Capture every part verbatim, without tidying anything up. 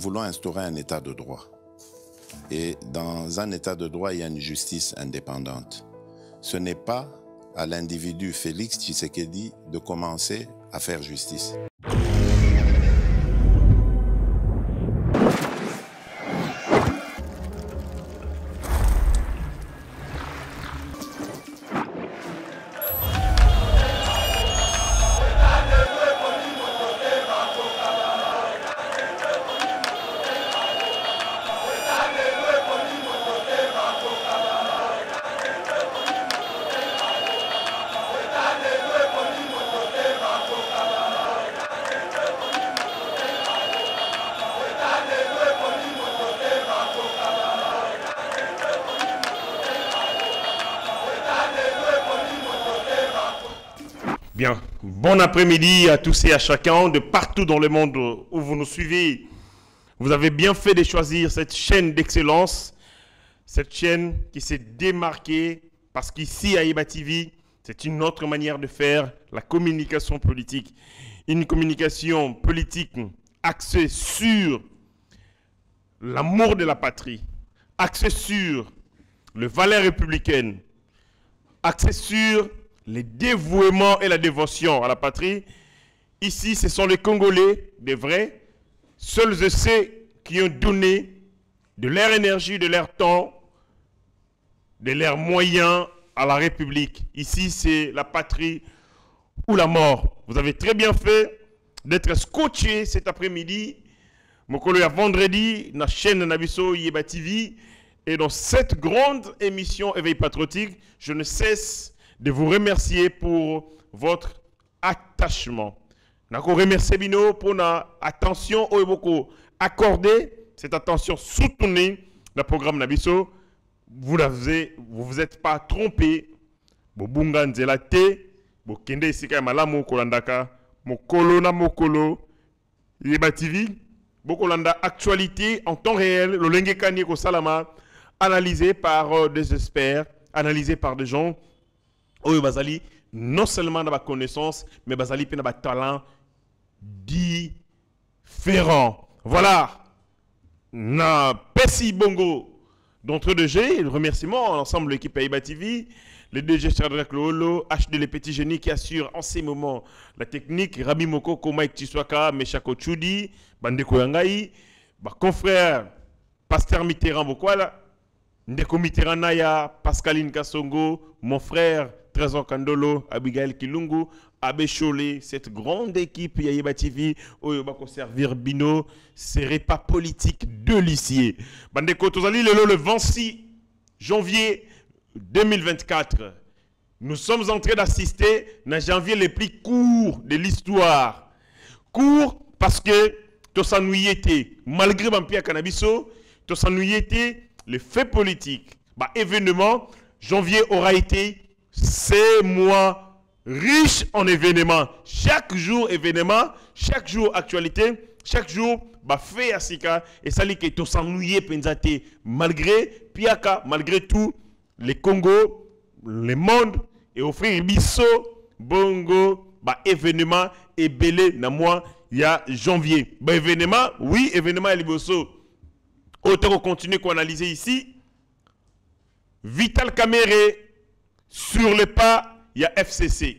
voulons instaurer un état de droit. Et dans un état de droit, il y a une justice indépendante. Ce n'est pas à l'individu Félix Tshisekedi de commencer à faire justice. Bien, bon après-midi à tous et à chacun de partout dans le monde où vous nous suivez. Vous avez bien fait de choisir cette chaîne d'excellence, cette chaîne qui s'est démarquée parce qu'ici à Yeba T V, c'est une autre manière de faire la communication politique. Une communication politique axée sur l'amour de la patrie, axée sur les valeurs républicaines, axée sur le dévouement et la dévotion à la patrie. Ici, ce sont les Congolais, des vrais, seuls et ceux qui ont donné de leur énergie, de leur temps, de leurs moyens à la République. Ici, c'est la patrie ou la mort. Vous avez très bien fait d'être scotché cet après-midi. Mokolo ya vendredi, na chaîne Nabiso Yeba T V. Et dans cette grande émission Éveil patriotique, je ne cesse de vous remercier pour votre attachement. Je vous remercie Bino pour la attention beaucoup accordée, cette attention soutenue dans le programme Nabiso. Vous ne vous, vous êtes pas trompé. Bobunga nzela te, bokende isika malamu kolandaka, mokolo na mokolo, Yeba T V, bokolanda actualité en temps réel, le lenge kanye ko salama, analysé par euh, des experts, analysé par des gens. Oyo bazali non seulement dans la connaissance, mais bazali pe na ba talent différent. Voilà. Na Pessi Bongo d'entre deux G, le remerciement à l'ensemble de l'équipe Yeba T V, les D G Shadrach Lolo, H D Les Petits Génies qui assurent en ces moments la technique, Rabi Moko, Mike Tiswaka, Meshako Chudi, Bandeko Yangai, bah confrère Pasteur Mitterrand Bokwala, Ndeko Mitterrand Naya, Pascaline Kassongo, mon frère Trésor Kandolo, Abigail Kilungu, Abbé Cholé, cette grande équipe Yeba T V, Oyoba ko servir Bino, ces repas politiques delicieux. Bandeko Tozali Lelo le vingt-six janvier deux mille vingt-quatre. Nous sommes en train d'assister à janvier les plus courts de l'histoire. Court parce que Tosanouye était, malgré Bampia Cannabiso, Tosanouye était le fait politique. Bah, événement, janvier aura été ces mois riches en événements. Chaque jour événement, chaque jour actualité, chaque jour bah fait asika et ça li que to s'ennuyer penzate malgré piaka malgré tout les Congo, le monde et offrir biso bongo bah événement et belé na mois il y a janvier. Bah événement, oui, événement et liboso. Autant continuer qu'on analyser ici. Vital Kamerhe sur le pas, il y a F C C.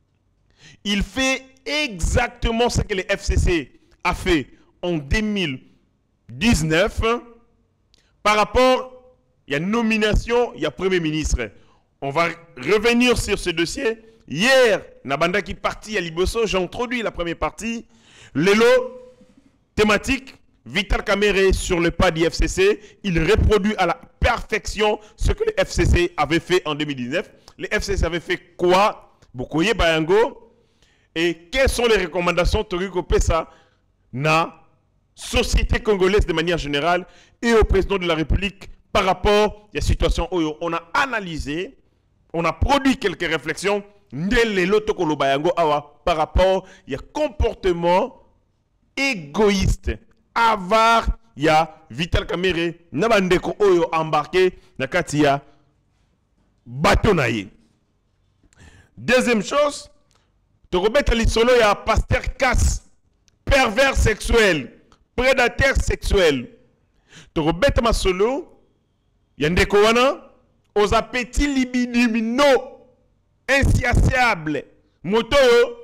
Il fait exactement ce que le F C C a fait en deux mille dix-neuf. Par rapport, il y a nomination, il y a Premier ministre. On va revenir sur ce dossier. Hier, Nabanda qui parti à Liboso, j'ai introduit la première partie. L'élo thématique, Vital Kamerhe sur le pas du F C C. Il reproduit à la perfection ce que le F C C avait fait en deux mille dix-neuf. Le F C C avait fait quoi? Bokoye Bayango. Et quelles sont les recommandations Toriko Pessa na société congolaise de manière générale et au président de la République par rapport à la situation où on a analysé, on a produit quelques réflexions par rapport à comportement égoïste, avare, il y a Vital Kamerhe, Nabandeko Oyo embarqué, Nakatia, Batonaye. Deuxième chose, tu remets à l'isolo, il y a Pasteur Casse, pervers sexuel, prédateurs sexuels. Tokobeta masolo, yandeko wana, aux appétits libidiminaux, insatiables, moto,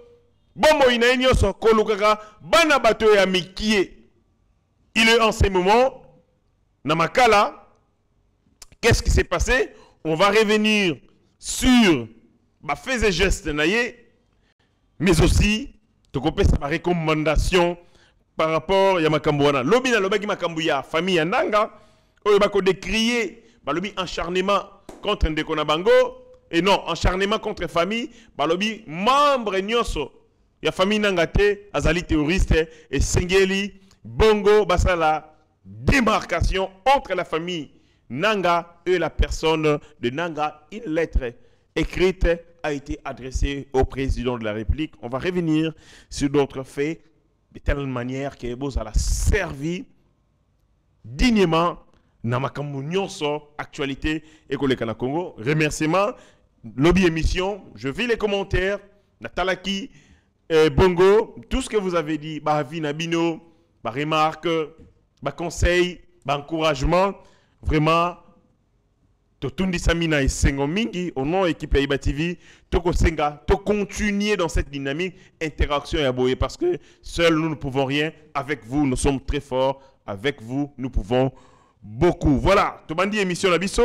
bomo inaenyo so kolukaka, bana bato ya mikie. Il est en ce moment, Namakala, qu'est-ce qui s'est passé? On va revenir sur ma fait et geste naye, mais aussi, tokopé sa recommandation par rapport à Yamakambouana. Lobi na lobaki makambuya, famille Yananga, oyo bako décrier, balobi acharnement contre Ndekona Bango, et non, acharnement contre famille, balobi membre nyoso, ya famille Nangate, azali terroriste, et Sengeli, Bongo, basala, démarcation entre la famille Nanga et la personne de Nanga. Une lettre écrite a été adressée au président de la République. On va revenir sur d'autres faits de telle manière que vous a servi dignement dans ma actualité école na Congo. Remerciements, lobby émission. Je vis les commentaires. Natalaki, eh, Bongo, tout ce que vous avez dit, Bahavi Nabino, ma remarque, ma conseil, ma encouragement, vraiment, Totundi Samina et Sengo Mingi, au nom de l'équipe Aïba T V, Toko Senga, to continuer dans cette dynamique, interaction et aboyer, parce que seuls nous ne pouvons rien, avec vous nous sommes très forts, avec vous nous pouvons beaucoup. Voilà, Tobandi émission Nabiso,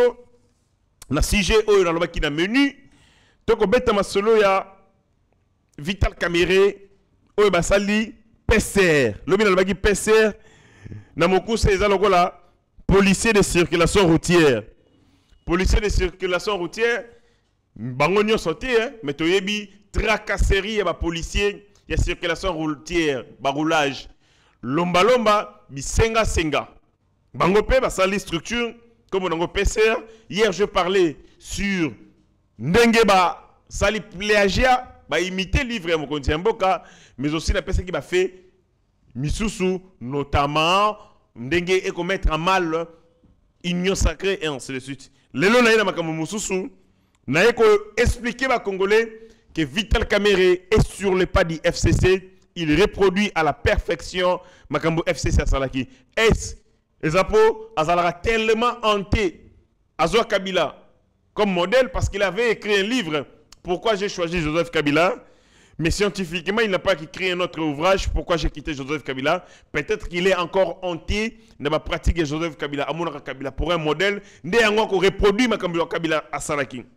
na sujet oyo na lobaki na menu, Toko Beta Masolo ya Vital Kamere, oyo basali, P C R. Lobi na lobaki P C R, na moku se ezalokola policier de circulation routière. Policier de circulation routière, bango nyo sorti, mais toyebi tracasserie ba policier ya circulation routière, ba roulage. Lomba lomba bi senga senga. Bango pe basali structure comme on P C R. Hier je parlais sur ndenge ba sali plagiat, ba imiter livre mon konti mboka, mais aussi la personne qui va fait misusu notamment ndenge et commettre en mal union sacrée et ainsi de suite. Lelo na ina makamu mususu na eko expliquer ba Congolais que Vital Kamere est sur le pas du F C C, il reproduit à la perfection makambo F C C à Salaki. Est Ezapo azalara tellement hanté Azwa Kabila comme modèle parce qu'il avait écrit un livre. Pourquoi j'ai choisi Joseph Kabila? Mais scientifiquement, il n'a pas écrit un autre ouvrage. Pourquoi j'ai quitté Joseph Kabila? Peut-être qu'il est encore hanté de ma pratique de Joseph Kabila, Amouna Kabila, pour un modèle. Né encore qu'on reproduit ma Kabila à Saraki.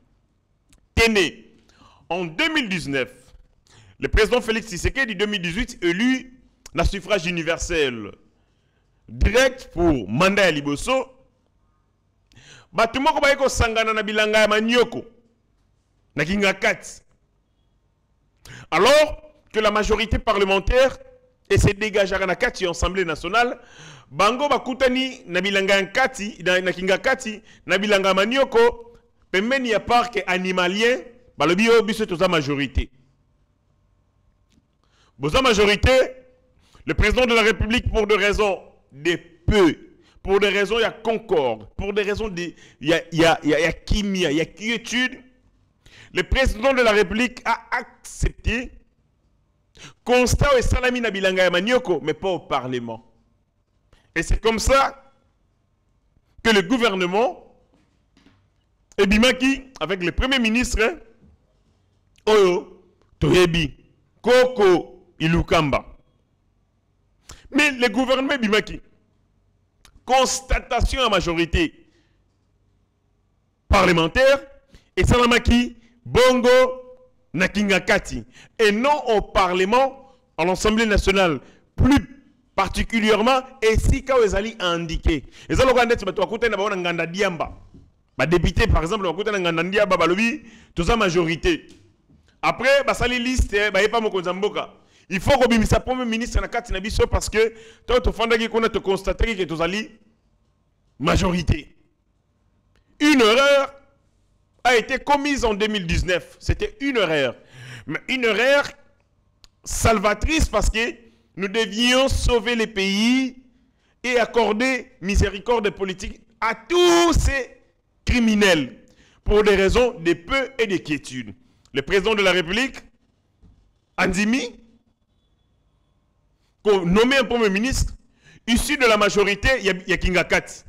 Téné, en deux mille dix-neuf, le président Félix Tshisekedi, deux mille dix-huit, élu la suffrage universel direct pour mandat à Liboso. Batumoko bayeko sangana na bilanga ya manioko. Na kingakati. Alors que la majorité parlementaire et se dégage à la Kati Assemblée nationale, Bango Bakutani, Nabilanga Kati, Nakingakati, Nabilanga Manioko, Pemeni à part que animalien, Balobio Biso toute la majorité. Bosa majorité, le président de la République, pour des raisons de peu, pour des raisons il y a concorde, pour des raisons de il y a il y a il y a kimia, il y a quiétude. Le président de la République a accepté constat et salami na bilanga ya manioko, mais pas au Parlement. Et c'est comme ça que le gouvernement et Bimaki, avec le Premier ministre, hein, Oyo, Toyebi, Koko, Ilukamba. Mais le gouvernement Bimaki, constatation à majorité parlementaire, et Salamaki, Bongo, Nakingakati, et non au Parlement, à l'Assemblée nationale, plus particulièrement, et si quand ils allaient indiquer. Les gens qui ont député, par exemple, tout ça majorité. Après, bah, ça les listes, bah, pas mon il faut que le premier ministre na kati na biso parce que toi, tu fais que constater que tu as majorité. Une erreur a été commise en deux mille dix-neuf. C'était une erreur. Mais une erreur salvatrice parce que nous devions sauver les pays et accorder miséricorde politique à tous ces criminels pour des raisons de peu et de quiétude. Le président de la République, Andimi, nommé un premier ministre, issu de la majorité, il y a Kingakat.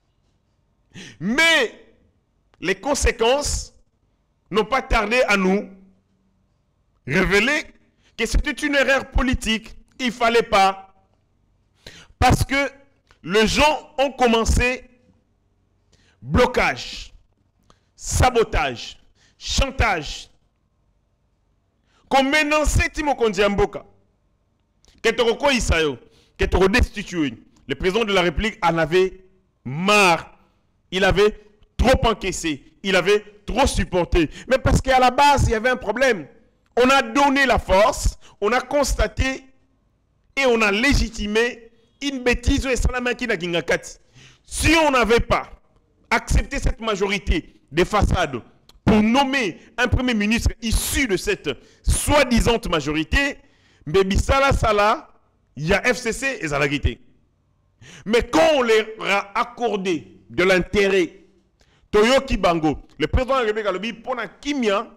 Mais les conséquences n'ont pas tardé à nous révéler que c'était une erreur politique. Il ne fallait pas. Parce que les gens ont commencé blocage, sabotage, chantage. Comme menaçait Timo Kondiamboka, que Toroko Isayo, que Toroko destitué. Le président de la République en avait marre. Il avait trop encaissé. Il avait trop supporté. Mais parce qu'à la base, il y avait un problème. On a donné la force, on a constaté et on a légitimé une bêtise. Si on n'avait pas accepté cette majorité des façades pour nommer un premier ministre issu de cette soi-disant majorité, mais Sala Sala, il y a F C C et Zalagité. Mais quand on leur a accordé de l'intérêt, Toyoki Bango, le président de la République a dit pour la Kimia,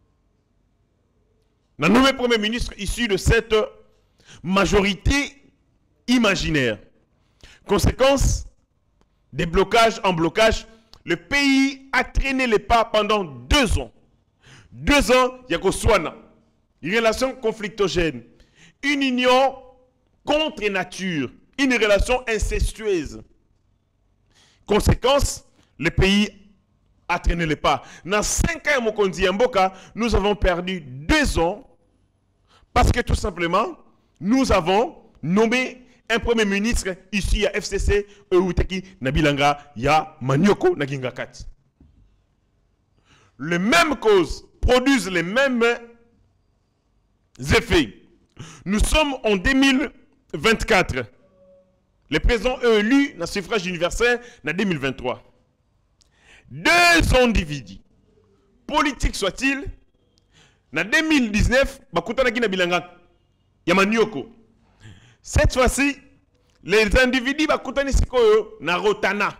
n'a nommé premier ministre issu de cette majorité imaginaire. Conséquence, des blocages en blocage, le pays a traîné les pas pendant deux ans. Deux ans, il y a Koswana. Une relation conflictogène. Une union contre nature. Une relation incestueuse. Conséquence, le pays a traîné les pas. Dans cinq ans, Mokondi Mboka, nous avons perdu deux ans parce que tout simplement, nous avons nommé un premier ministre ici à F C C, Euteki Nabilanga, ya Manioko Nagingakat. Les mêmes causes produisent les mêmes effets. Nous sommes en deux mille vingt-quatre. Le président est élu dans le suffrage universel en deux mille vingt-trois. Deux individus, politiques soit-il, en deux mille dix-neuf, Bakutana Nabilanga, ya Manioko. Cette fois-ci, les individus bakutani sikoyo na Rotana.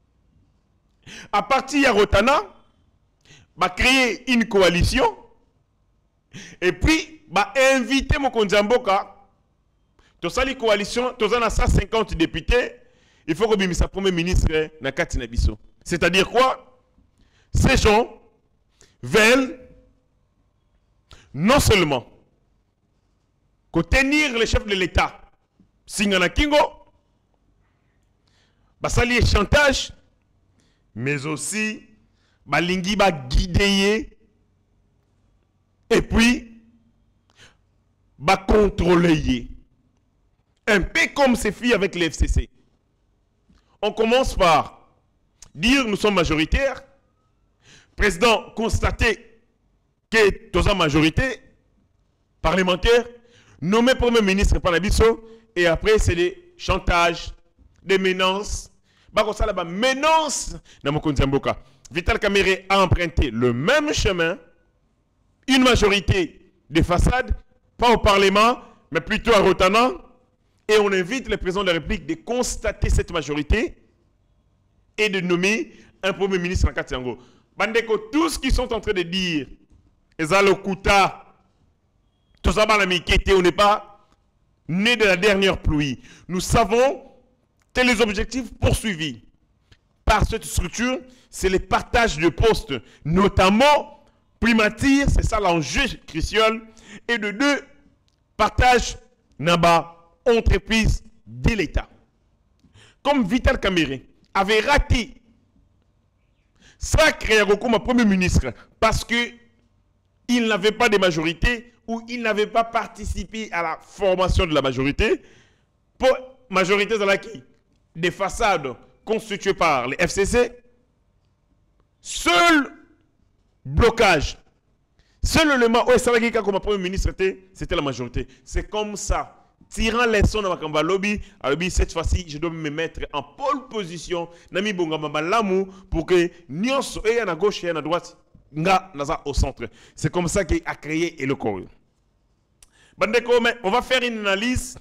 À partir de Rotana, va créer une coalition et puis va inviter Mokonzi Mboka. Dans cette coalition, tous en a cent cinquante députés, il faut que le premier ministre na Katina Biso. C'est-à-dire quoi? Ces gens veulent non seulement tenir le chef de l'État, Singana Kingo, basali chantage, mais aussi balingi ba guider et puis ba contrôler. Un peu comme c'est fait avec les F C C. On commence par dire nous sommes majoritaires. Président constater que nous sommes majorité parlementaire, nommé premier ministre par la Bisso. Et après, c'est des chantages, des menaces. Bako la menace dans Mokonzi Mboka. Vital Kamerhe a emprunté le même chemin, une majorité des façades, pas au Parlement, mais plutôt à Rotana. Et on invite le président de la République de constater cette majorité et de nommer un premier ministre en Katiango. Bandeko, tous qui sont en train de dire, Ezalokuta, tout ça, on n'est pas né de la dernière pluie. Nous savons que les objectifs poursuivis par cette structure, c'est le partage de postes, notamment primature, c'est ça l'enjeu crucial, et de deux, partage naba entreprise de l'État. Comme Vital Kamerhe avait raté sa création comme premier ministre parce qu'il n'avait pas de majorité ou il n'avait pas participé à la formation de la majorité, pour majorité de la qui des façades constituées par les F C C, seul blocage, seul élément où Salagika comme premier ministre c'était la majorité. C'est comme ça. Tirant les sons dans ma lobby, cette fois-ci, je dois me mettre en pole position, nami bongamba lamu pour que nyonso et à gauche et à droite, nga naza au centre. C'est comme ça qu'il a créé le corps. Bandeko, mais on va faire une analyse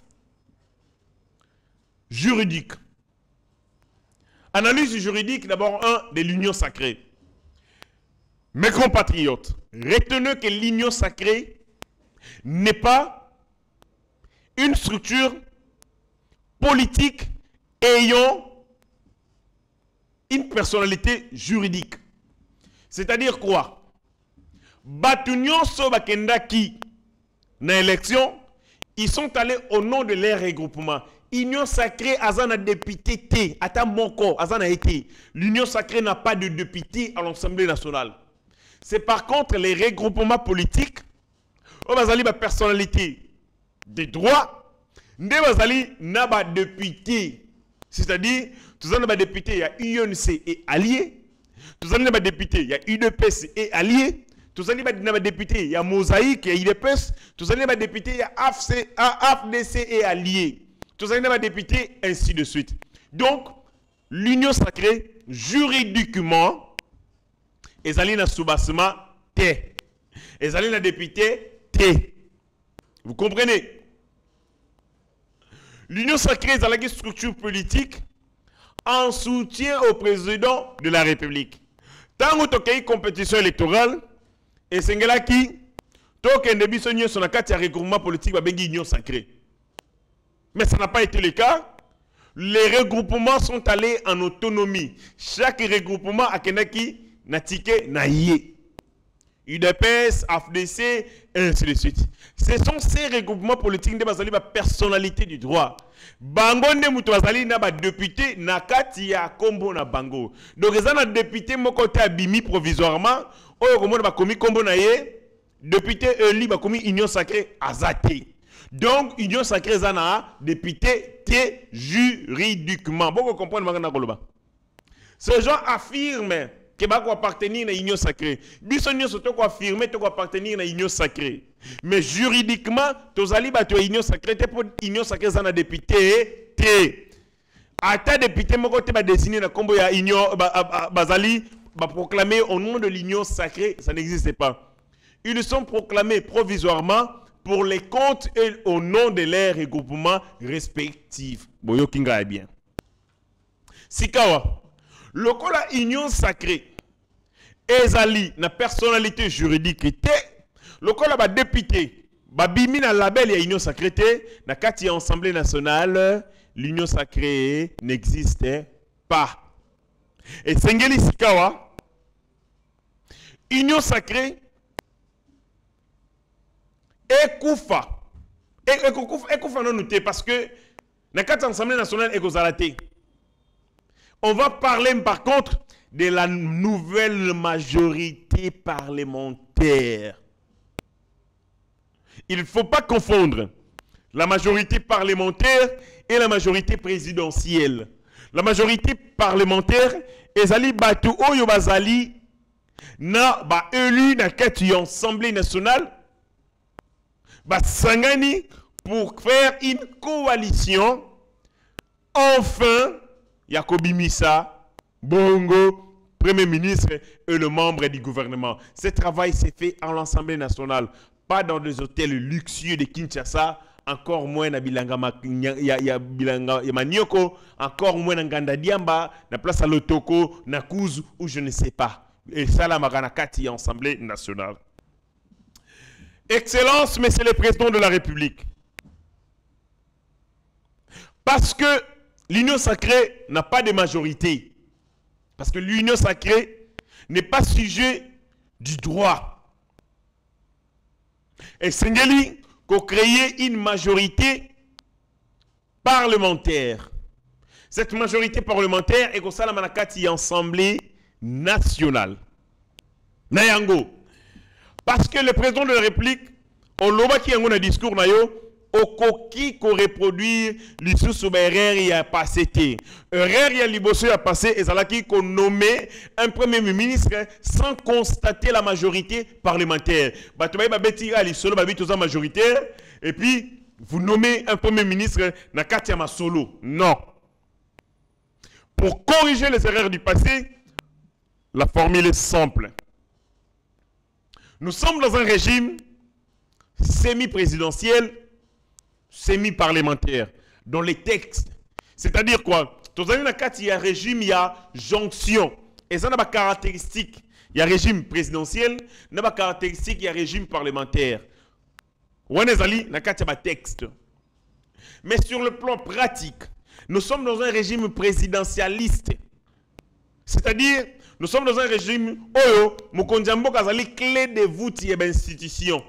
juridique. Analyse juridique, d'abord un de l'union sacrée. Mes compatriotes, retenez que l'union sacrée n'est pas une structure politiques ayant une personnalité juridique. C'est-à-dire quoi? Batunion Sobakendaki, dans l'élection, ils sont allés au nom de leur regroupement. Union sacrée, Azana député T, Ata Monko, Azana été. L'Union sacrée n'a pas de député à l'Assemblée nationale. C'est par contre les regroupements politiques, on va aller ma personnalité des droits, ne va aller n'a pas député. C'est-à-dire, tous les députés, il y a U N C et alliés. Tous les députés, il y a U D P S et alliés. Tous les députés, il y a Mosaïque et I D P S. Tous les députés, il y a A F D C et alliés. Tous les députés, ainsi de suite. Donc, l'union sacrée, juridiquement, ils allaient dans le soubassement T. Ils allaient dans le député T. Vous comprenez? L'union sacrée est une structure politique en soutien au président de la République. Tant que tu as une compétition électorale, et c'est là qui, tu as un début de son regroupement politique, tu as une union sacrée. Mais ça n'a pas été le cas. Les regroupements sont allés en autonomie. Chaque regroupement a un qui n'a ticket n'a yé. U D P S, A F D C, et ainsi de suite. Ce sont ces regroupements politiques qui ont la personnalité du droit. Bango ne mutwazali na ba député na kati ya kombo na bango. Donc ils ont un député mon côté abimi provisoirement. Oyo komona ba komi kombo na ye. Député élu ba komi union sacrée azate. Donc union sacrée zana député T juridiquement. Bon, vous comprenez magana koloba. Ces gens affirment que va appartenir à l'union sacrée. Bisonnion surtout quoi affirmer que appartenir à l'union sacrée. Mais juridiquement, tous allez battre l'union sacrée pour l'union sacrée zana député T. À ta député mon côté va désigner la combo ya union bazali va proclamer au nom de l'union sacrée, ça n'existe pas. Ils sont proclamés provisoirement pour les comptes et au nom de leurs regroupements respectifs. Boyo kinga est bien. Sikawa, le la union sacrée, ezali na personnalité juridique te, le la ba député, ba bimi na label ya union sacrée te, na kati assemblée nationale, l'union sacrée n'existe pas. Et sengeli sikawa, union sacrée, Ekoufa. Ekoufa non noté parce que dans quatre assemblée nationale Ekozalate. On va parler par contre de la nouvelle majorité parlementaire. Il ne faut pas confondre la majorité parlementaire et la majorité présidentielle. La majorité parlementaire ezali batu oyo bazali na ba élu na kati ya assemblée nationale. Sangani pour faire une coalition. Enfin, Yakobi Missa, Bongo, Premier ministre et le membre du gouvernement. Ce travail s'est fait à l'Assemblée nationale, pas dans des hôtels luxueux de Kinshasa, encore moins na Bilanga Manioko, encore moins na Nganda Diamba, na Place à Lotoko, na Kouzou, ou je ne sais pas. Et ça, la Maranakati, Assemblée nationale. Excellence, Monsieur le Président de la République. Parce que l'union sacrée n'a pas de majorité. Parce que l'union sacrée n'est pas sujet du droit. Et Sengeli, qu'on crée une majorité parlementaire. Cette majorité parlementaire est qu'on s'ala manakati assemblée nationale. Nayango. Parce que le président de la République, on l'a qui a un discours nayo, au coquille qu'on reproduire l'issue sous erreur il a passé. Erreur il a libossé a passé et ça qui qu'on nommé un premier ministre sans constater la majorité parlementaire. Batobaï ba betira l'issue ba bitoza majoritaire et puis vous nommez un premier ministre na katia ma solo. Non. Pour corriger les erreurs du passé, la formule est simple. Nous sommes dans un régime semi-présidentiel, semi-parlementaire, dans les textes. C'est-à-dire quoi? Dans il y a un régime, il y a jonction. Et ça n'a pas de caractéristique. Il y a un régime présidentiel, il n'y a pas de caractéristique, il y a un régime parlementaire. On est allé, il y a un texte. Mais sur le plan pratique, nous sommes dans un régime présidentialiste. C'est-à-dire, nous sommes dans un régime oyo, Mukondjambo Kazali, clé de voûte et d'institution.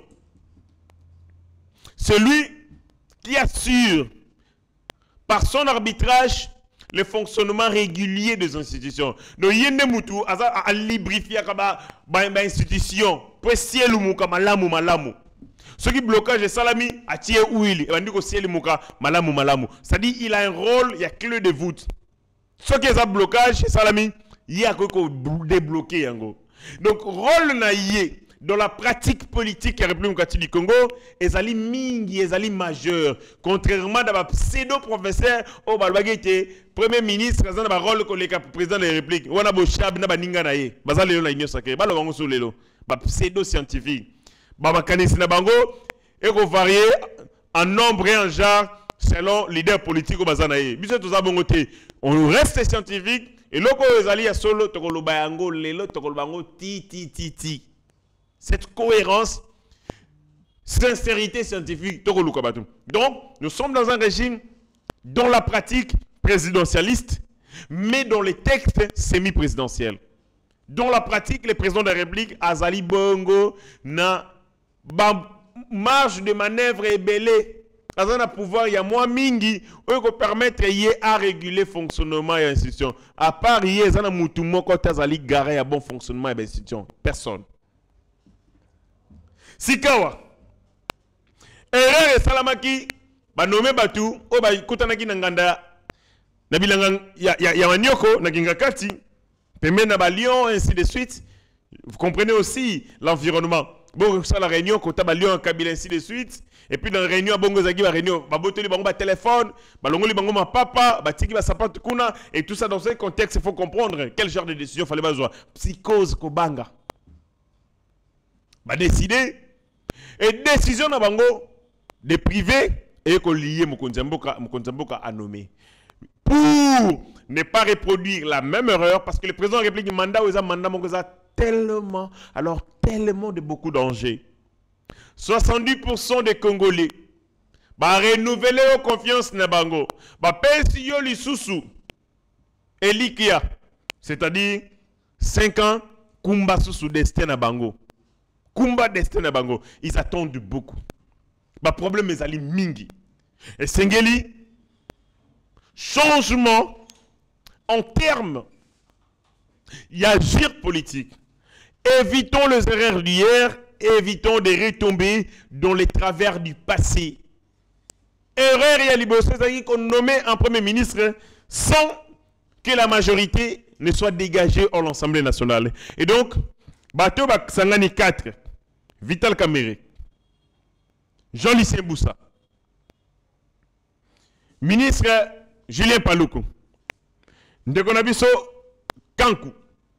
Celui qui assure par son arbitrage le fonctionnement régulier des institutions. Donc, il y a des gens qui ont librifié les institutions. Pour essayer de faire malamu malamu. Ce qui blocage de salami, a tiré ouili. Et on dit que c'est le malamu malamu. C'est-à-dire qu'il a un rôle, il y a clé de voûte. Ce qui est un blocage, salami, il y a quelque chose débloqué. Donc, rôle naïe dans la pratique politique de la République du Congo, ils sont mingi, ils sont majeurs. Contrairement à la pseudo-professeur, au Balbagete, premier ministre, ils ont un rôle comme le président de la République. On a beau chab, on a ninga naïe. Baza léo la union sacrée. Balo bango sous lélo. Ba pseudo-scientifique. Baba kanisi na bango, et qu'on varie en nombre et en genre selon leader politique au baza naïe. Bisous tous à bongoté. On reste scientifique. Et loko ezali ya solo tokolo bayango lelo tokolo bango ti ti ti ti. Cette cohérence, sincérité scientifique, donc nous sommes dans un régime dont la pratique présidentialiste, mais dans les textes semi-présidentiels. Dont la pratique, le président de la République, Azali Bongo, na marge de manœuvre est belée. Azana pouvoir, il y a moins mingi, qui permettre à réguler le fonctionnement et l'institution. À part, il y a un moutoumon quand Azali garé à bon fonctionnement et l'institution. Personne. Sikawa. Erreur et salamaki, ba nommé batu, o ba kutanaki nanganda, nabilanga ya ya ya manioko, nagingakati, pembe na ba lion, ainsi de suite. Vous comprenez aussi l'environnement. Bon, ça la réunion, quand ba lion, kabila, ainsi de suite. Et puis dans la réunion, bongo zagi ba réunion, ba boteli bango ba téléphone, ba longoli bango ma papa, ba tiki ba sapat kuna, et tout ça dans ce contexte, il faut comprendre quel genre de décision fallait besoin. Psychose kobanga. Ba décider. Et décision na bango de privé et qu'on lié Mukondjamboka à nommer. Pour ne pas reproduire la même erreur, parce que le président de la République mandat ou mandat a tellement, alors tellement de beaucoup d'enjeux. soixante-dix pour cent des Congolais va renouveler leur confiance na bango. Va penser yo li susu elikia, c'est-à-dire cinq ans kumba susu destin na bango. Kumba destin na bango, ils attendent beaucoup. Le problème est ali mingi. Et Sengeli, changement en termes, il y a agir politique. Évitons les erreurs d'hier, évitons de retomber dans les travers du passé. Erreur, il y a l'Ibosé qu'on nommait un premier ministre sans que la majorité ne soit dégagée en l'Assemblée nationale. Et donc, Bato Sangani quatre, Vital Kamere, Jean-Lucien Boussa, ministre Julien Paluku, Ndekonabiso Kankou,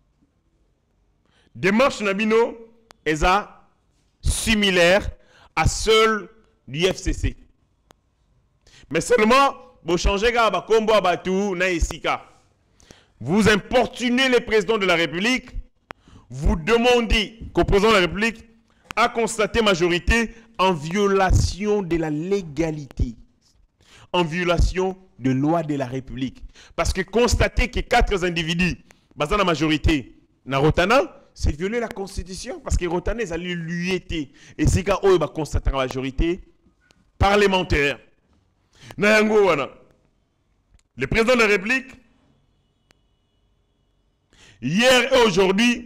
démarche Nabino est similaire à celle du F C C. Mais seulement, vous changez Gaba Kombo Abatou Naïsika. Vous importunez le président de la République. Vous demandez qu'au président de la République a constaté majorité en violation de la légalité, en violation de loi de la République. Parce que constater que quatre individus, basant la majorité, na Rotana, c'est violer la Constitution. Parce que Rotana, ils allaient lui été. Et c'est quand eux, constater la majorité parlementaire. Le président de la République, hier et aujourd'hui,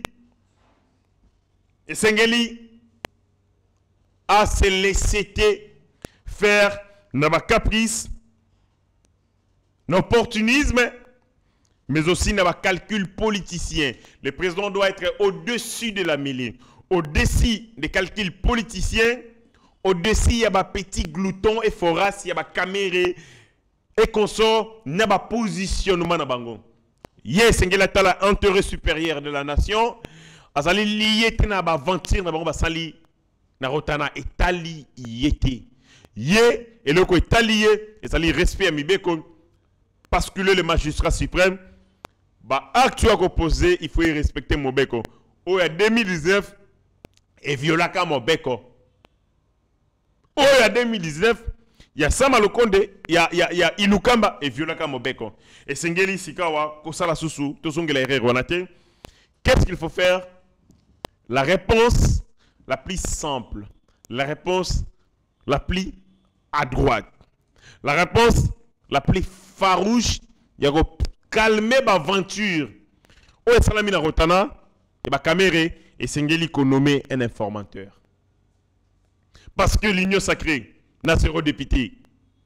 et Sengeli a se laissé faire nos caprices, nos opportunisme, mais aussi nos calculs politiciens. Le président doit être au-dessus de la mêlée, au-dessus des calculs politiciens, au-dessus il y a des petits gloutons et foras, il y a des caméras et consort, il y a des positionnements dans bango. Yes, Sengeli a l'intérêt supérieur de la nation. Azali lié na ba ventir na bango ba sali na Rotana etali yete yé et le ko etali et sali respect amibeko parce que le magistrat suprême ba acte à opposé il faut y respecter mobeko o ya deux mille dix-neuf et viola ka mobeko o ya deux mille dix-neuf Il y a Sama Lokonde, il y a, il y a, il y a Ilukamba et Violaka Mobeko. Et Sengeli Sikawa, Kosala Susu, Tosongela Wanate. Qu'est-ce qu'il faut faire? La réponse la plus simple, la réponse la plus à droite, la réponse la plus farouche, il y a calmer l'aventure. Oh, et Salamina Rotana, et ba Kamere, et Sengeli qu'on nomme un informateur. Parce que l'union sacrée, n'a zéro député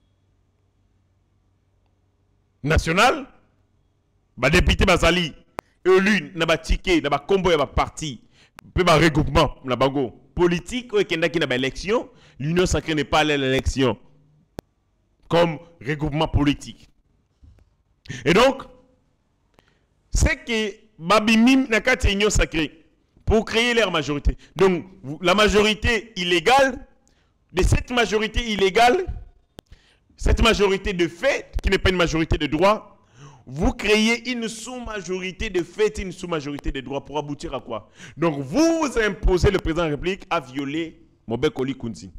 national, ba député Bazali, élu, n'a ba ticket, n'a ba combo, n'a ba parti, peu ba regroupement, n'a ba go. Politique, ou qu'il y a une élection, l'union sacrée n'est pas à l'élection. Comme regroupement politique. Et donc, c'est que Babimim n'a qu'à l'union sacrée pour créer leur majorité. Donc, la majorité illégale, de cette majorité illégale, cette majorité de fait, qui n'est pas une majorité de droit, vous créez une sous-majorité de fait, une sous-majorité de droit pour aboutir à quoi? Donc, vous imposez le président de la République à violer Mobek Oli Kounzi.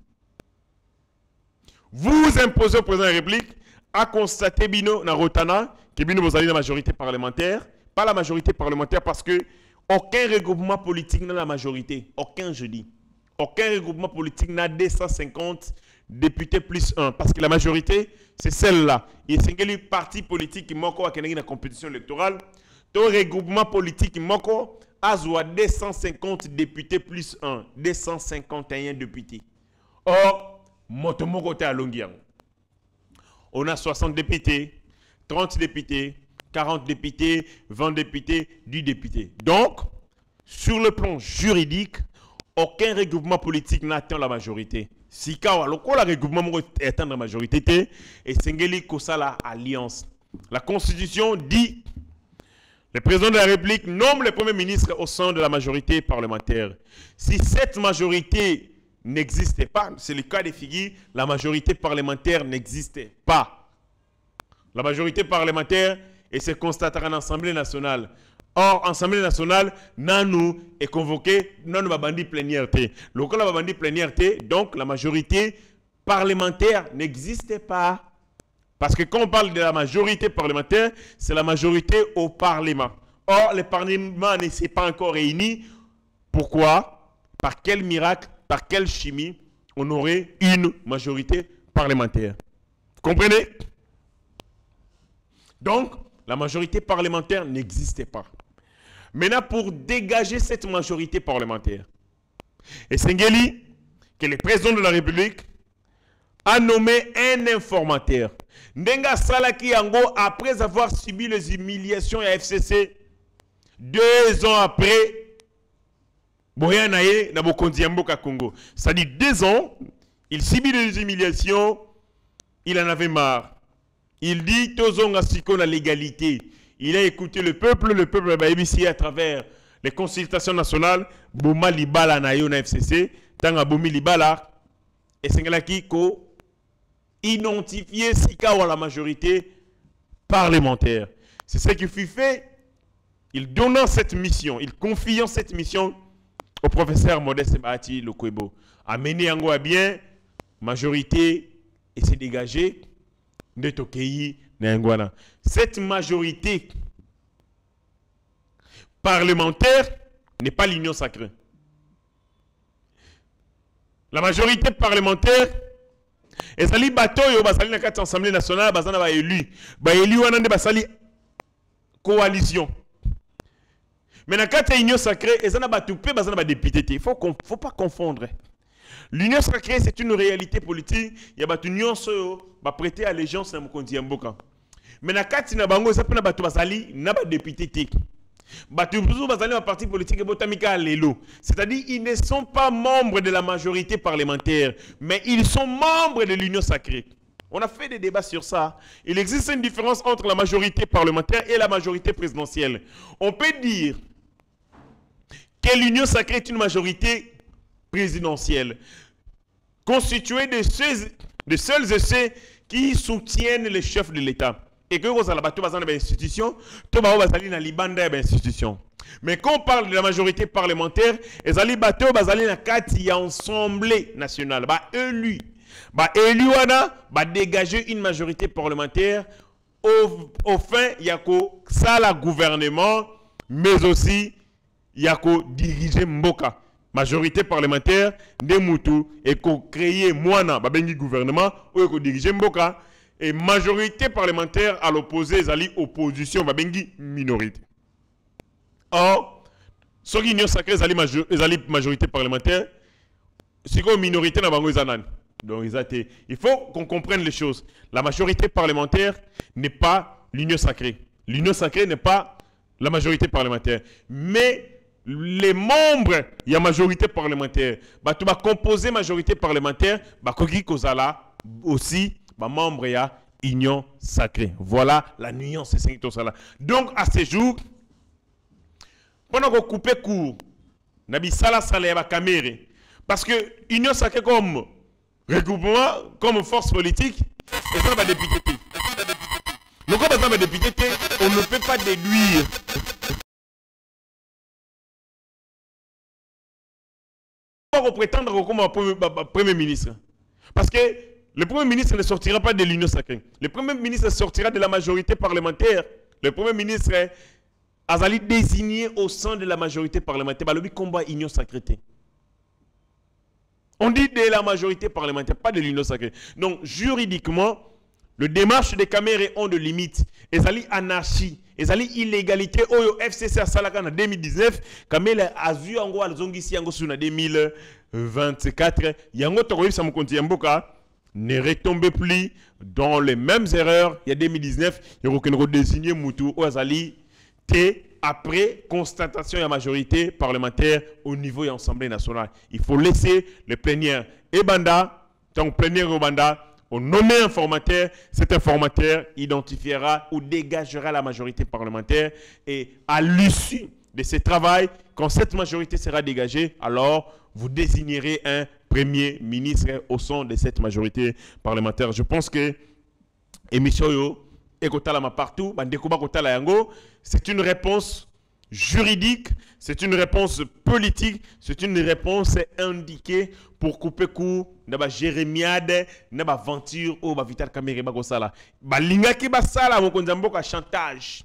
Vous imposez au président de la République à constater Bino Narotana, que Bino vous allez la majorité parlementaire, pas la majorité parlementaire parce que aucun regroupement politique n'a la majorité. Aucun, je dis. Aucun regroupement politique n'a deux cent cinquante députés plus un. Parce que la majorité, c'est celle-là. Et c'est le parti politique qui manque à la compétition électorale. Tout regroupement politique qui manque à deux cent cinquante députés plus un. deux cent cinquante et un députés. Or, Motomoko est à Longuiang. On a soixante députés, trente députés, quarante députés, vingt députés, dix députés. Donc, sur le plan juridique, aucun regroupement politique n'atteint la majorité. Si le regroupement atteint la majorité, et Sengeli Kosala Alliance. La Constitution dit le président de la République nomme le premier ministre au sein de la majorité parlementaire. Si cette majorité n'existait pas, c'est le cas des figures, la majorité parlementaire n'existait pas. La majorité parlementaire, et c'est constaté en Assemblée nationale. Or, l'Assemblée nationale, Nanou est convoqué, Nanou Babandi plénière. Le cas Babandi plénière, donc la majorité parlementaire n'existait pas. Parce que quand on parle de la majorité parlementaire, c'est la majorité au Parlement. Or, le Parlement ne s'est pas encore réuni. Pourquoi? Par quel miracle, par quelle chimie on aurait une majorité parlementaire? Vous comprenez? Donc, la majorité parlementaire n'existait pas. Maintenant, pour dégager cette majorité parlementaire, et Sengeli, que le président de la République, a nommé un informateur. Ndenga Salaki Yango, après avoir subi les humiliations à F C C, deux ans après, Boyanaye Nabokondi Mboka Congo. C'est-à-dire deux ans, il subit les humiliations, il en avait marre. Il dit Tozonga Siko la légalité. Il a écouté le peuple, le peuple a ici à travers les consultations nationales, Bouma Libala na F C C, Tanga Boumi Libala, et Sengalaki ko identifier Sika ou la majorité parlementaire. C'est ce qui fut fait. Il donnant cette mission, il confiant cette mission au professeur Modeste Bahati Lokwebo. Amener Yango à bien, majorité, et s'est dégagé de Tokei Nangwana. Cette majorité parlementaire n'est pas l'union sacrée. La majorité parlementaire et sali bato yo basali na kati assemblée nationale bazana ba élu ba élu wana nde basali coalition. Mais na kati union sacrée ezana bato pe bazana ba député. Il faut faut pas confondre. L'union sacrée c'est une réalité politique, il y a bato nyonso ba prêter allégeance na Mokonzi ya Mboka. Mais na kati na bango ça pe na bato basali na ba député. C'est-à-dire ils ne sont pas membres de la majorité parlementaire, mais ils sont membres de l'union sacrée. On a fait des débats sur ça. Il existe une différence entre la majorité parlementaire et la majorité présidentielle. On peut dire que l'union sacrée est une majorité présidentielle, constituée de ceux, de seuls et ceux qui soutiennent le chef de l'État. Et que vous avez une institution, tout le monde a une institution. Mais quand on parle de la majorité parlementaire, les ali bateau bazali na kati ya assemblée nationale, ba élu. Bah, Eliwana va dégager une majorité parlementaire au, au fin, il y a ça le gouvernement, mais aussi il y a diriger Mboka. Majorité parlementaire, de Moutou, et qu'on crée Moana, babengi gouvernement, ou qu'on diriger Mboka, et majorité parlementaire à l'opposé, zali opposition, babengi minorité. Or, ce qui est sacré, zali majorité parlementaire, c'est quoi minorité na bango zanan. Donc, il faut qu'on comprenne les choses. La majorité parlementaire n'est pas l'union sacrée. L'union sacrée n'est pas la majorité parlementaire. Mais les membres, il y a majorité parlementaire. Bah, tu vas composer majorité parlementaire, bah, kogi kozala aussi, bah, membre, il y a union sacrée. Voilà la nuance, c'est ça. Donc, à ce jour, pendant qu'on coupe court, nabi sala sala ba kamere, parce que union sacrée comme regroupement, comme force politique, et ça va député. Donc, comme ça va député, on ne peut pas déduire. On va prétendre comme un premier ministre. Parce que le premier ministre ne sortira pas de l'union sacrée. Le premier ministre sortira de la majorité parlementaire. Le premier ministre a désigné au sein de la majorité parlementaire. Bah, le combat union sacrée. On dit de la majorité parlementaire, pas de l'union sacrée. Donc, juridiquement, le démarche des caméras ont de limites. Et ça anarchie. Et ça illégalité. Oyo F C C a salaka en deux mille dix-neuf. Kamela a vu en gros Alzongisi en gros deux mille vingt-quatre. Yango Toroïf Samukonti Yamboka ne retombe plus dans les mêmes erreurs. Il y a deux mille dix-neuf. Il y a aucun désigné Moutou Oazali. T après constatation de la majorité parlementaire au niveau de l'Assemblée nationale. Il faut laisser le plénière et Banda, donc plénière et Banda, on nomme un informateur, cet informateur identifiera ou dégagera la majorité parlementaire et à l'issue de ce travail, quand cette majorité sera dégagée, alors vous désignerez un premier ministre au sein de cette majorité parlementaire. Je pense que émission yo ekotala partout, c'est une réponse juridique, c'est une réponse politique, c'est une réponse indiquée pour couper court na jérémiade na ba aventure au ba Vital Kamerhe ba kosala ba lingaki ba sala mokonzi mboka chantage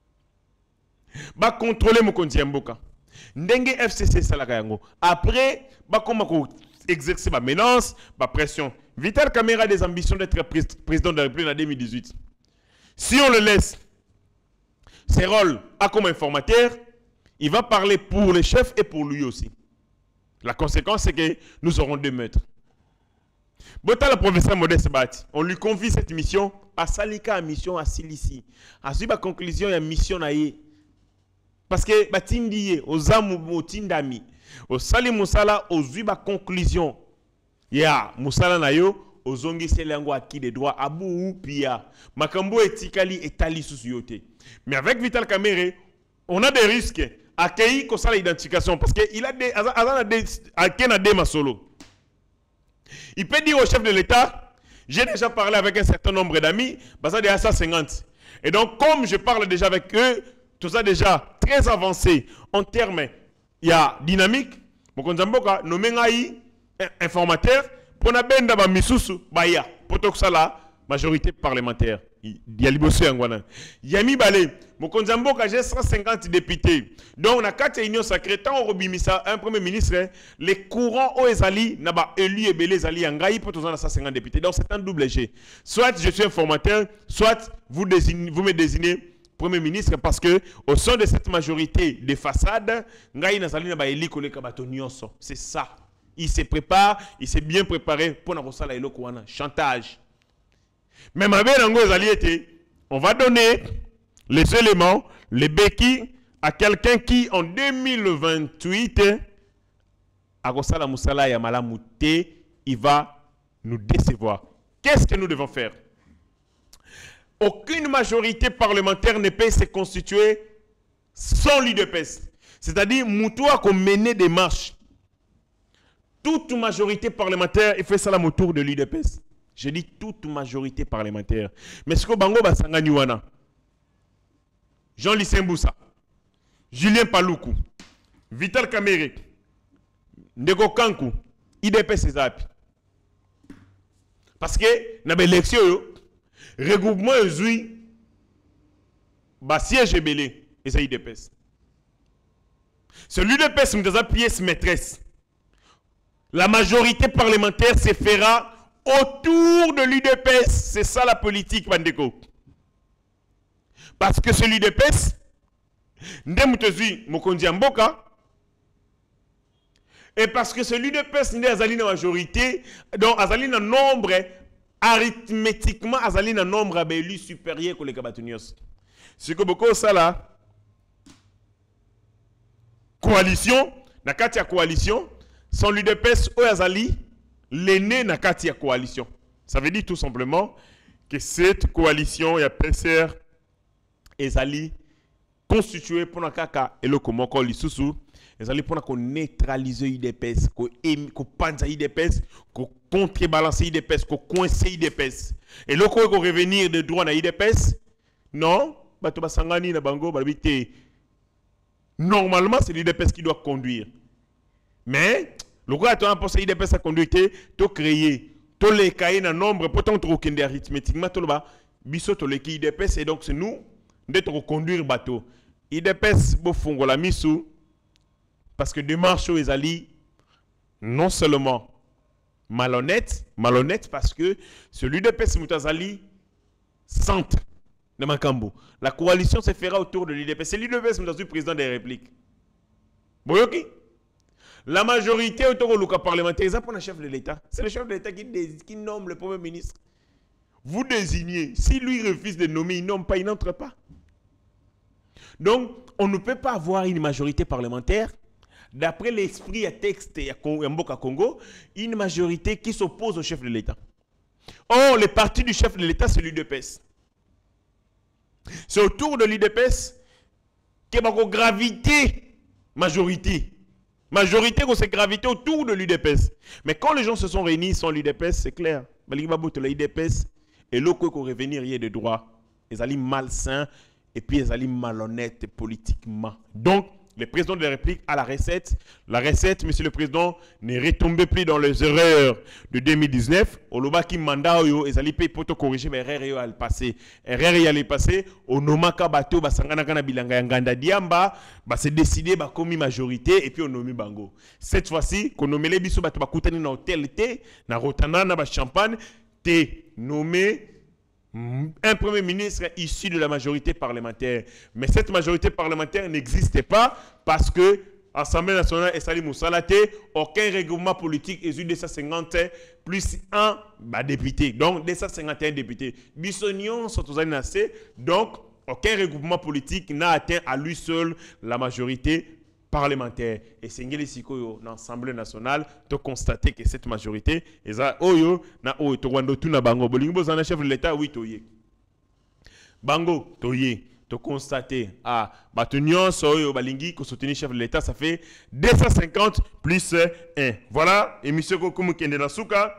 ba contrôler mokonzi mboka ndenge F C C salaka yango après ba koma ko exercer ba menace ba pression. Vital Kamerhe a des ambitions d'être président de la République en deux mille dix-huit. Si on le laisse ses rôles à comme informateur, il va parler pour les chefs et pour lui aussi. La conséquence, c'est que nous aurons deux meurtres. Bota le professeur Modeste Bati, on lui confie cette mission à Salika, à mission à Silici. À suivre la conclusion, il y a mission à y. Parce que Batindiye, aux âmes, aux tindami, au Sali Moussala, aux zuiba conclusion. Il y a Moussala Nayo. Ozongi selango acquis des droits abu ou pia makambo etikali etali susuyote. Mais avec Vital Kamerhe, on a des risques à qu'il y ait l'identification parce qu'il a des à des masolo. Il peut dire au chef de l'État, j'ai déjà parlé avec un certain nombre d'amis, basé à cent cinquante. Et donc comme je parle déjà avec eux, tout ça déjà très avancé en termes il y a dynamique, Mokonzamboka nommé informateur. Pour na benda ba misusu baya poto kusala majorité parlementaire ya liboso yangwana yami balé mokonzi mboka j'ai cent cinquante députés donc na kati union sacrée tant robimisa un premier ministre les courants au ezali na ba élu ebele ezali yangai poto na cent cinquante députés donc c'est un double G, soit je suis informateur, soit vous désignez, vous me désignez premier ministre parce que au sein de cette majorité de façade ngai nazali na ba élu koleka bato nyonso, c'est ça. Il se prépare, il s'est bien préparé pour la chantage. Mais ma belle on va donner les éléments, les béquilles à quelqu'un qui en deux mille vingt-huit il va nous décevoir. Qu'est-ce que nous devons faire? Aucune majorité parlementaire ne peut se constituer sans l'U D P S. C'est-à-dire, Moutoua qu'on menait des marches. Toute majorité parlementaire, il fait ça autour de l'U D P S. Je dis toute majorité parlementaire. Mais ce que Bango Basangani Wana, Jean-Lucien Boussa, Julien Paloukou, Vital Kamerhe, Ndeko Kankou, I D P S Ezapi. Parce que dans l'élection, le regroupement est bah siège est belé et ça y dépasse. Celui de P E S, c'est une pièce maîtresse. La majorité parlementaire se fera autour de l'U D P S. C'est ça la politique, Bandeko. Parce que celui de P E S, Ndemutezui Mokondi Mboka, et parce que celui de P E S n'est pas la majorité, donc Azali na nombre, arithmétiquement, Azali na nombre abélu supérieur que les Kabatunios. C'est que beaucoup ça là, coalition, na katia coalition, sans l'U D P S ou Azali, l'aîné na katia coalition. Ça veut dire tout simplement que cette coalition, il y a P S R et Azali, constituée pour la kaka et le comment qu'on l'issoussou, Azali pour qu'on neutralise l'U D P S, qu'on panza l'U D P S, qu'on contrebalance l'U D P S, qu'on coince l'U D P S. Et le quoi qu'on revenir de droit dans l'U D P S, non, bah tu vas sangani na bango, bah vite. Normalement, c'est l'U D P S qui doit conduire. Mais, le gars, tu as pensé l'U D P S à conduire, tu as créé, tu as les cahiers dans nombre, pourtant tu as aucun arithmétiquement, tu as biso tu as les I D P S, et donc c'est nous, d'être conduire bateau. I D P S, bon, fongo la misou, parce que démarche aux ali, non seulement malhonnête, malhonnête parce que celui l'U D P S Moutazali, centre. La coalition se fera autour de l'U D P S. C'est l'U D P S qui est le président des répliques. Boyoki. La majorité autour du parlementaire, c'est pour le chef de l'État. C'est le chef de l'État qui, qui nomme le Premier ministre. Vous désignez. Si lui refuse de nommer, il nomme pas, il n'entre pas. Donc, on ne peut pas avoir une majorité parlementaire, d'après l'esprit à texte et à Congo, une majorité qui s'oppose au chef de l'État. Or, le parti du chef de l'État, c'est l'U D P S. C'est autour de l'U D P S qu'il y a une gravité majorité. Majorité, c'est gravité autour de l'U D P S. Mais quand les gens se sont réunis sans l'U D P S, c'est clair. L'U D P S et l'autre qu'on revenir, il y a des droits. Ils allaient malsains et puis ils allaient malhonnêtes politiquement. Donc, le président de la République a la recette. La recette, monsieur le président, ne retombe plus dans les erreurs de deux mille dix-neuf. Au loba qui mandat, ils allaient payer pour te corriger, mais erreur allait passer. Erreur allait passer. Au nomaka bateau, basangana kana bilanga yanganda diamba, bah c'est décidé, bah comme majorité, et puis on nomme bango. Cette fois-ci, qu'on nomme les bisous, bah tu vas coûter dans hôtel, té, na rotana, na ba champagne, t'es nommé un premier ministre issu de la majorité parlementaire. Mais cette majorité parlementaire n'existait pas parce que l'Assemblée nationale est Salim Moussalate, aucun règlement politique est deux cent cinquante plus un bah, député. Donc deux cent cinquante et un députés. Bissonion sont aux années donc aucun regroupement politique n'a atteint à lui seul la majorité parlementaire. Et c'est dans l'Assemblée nationale de constater que cette majorité est là. Oyo, na oyo, to wando tu na bango. Bolingo zana chef de l'État, oui, toye. Bango, toye. To constater, ah, batunion, soyo, balingi, ko soutenir chef de l'État, ça fait deux cent cinquante plus un. Voilà, et monsieur Kokumu Kende Nasuka,